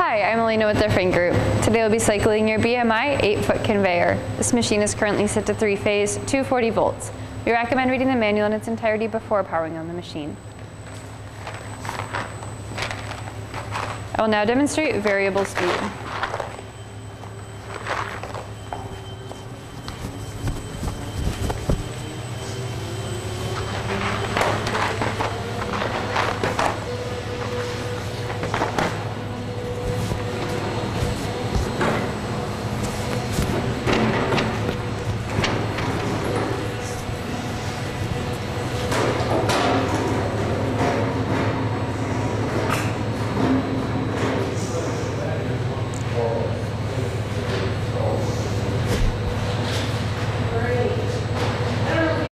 Hi, I'm Elena with the Frain Group. Today we'll be cycling your BMI 8-foot conveyor. This machine is currently set to 3-phase, 240 volts. We recommend reading the manual in its entirety before powering on the machine. I will now demonstrate variable speed.